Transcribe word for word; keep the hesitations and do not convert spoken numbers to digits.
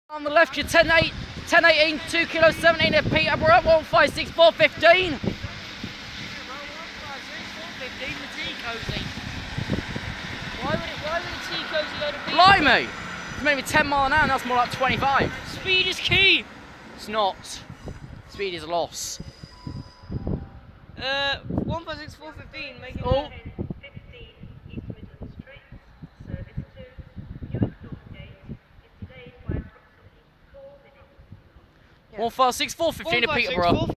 On the left, you're ten eight, ten eighteen, two kilos seventeen at Peterborough, one five six four fifteen. Why would it, why would a tea cozy go to Peterborough? Blimey! It's maybe ten mile an hour and that's more like twenty-five. Speed is key! It's not. Speed is a loss. Uh, one five six four fifteen, making Oh. it. one five six four fifteen at Peterborough.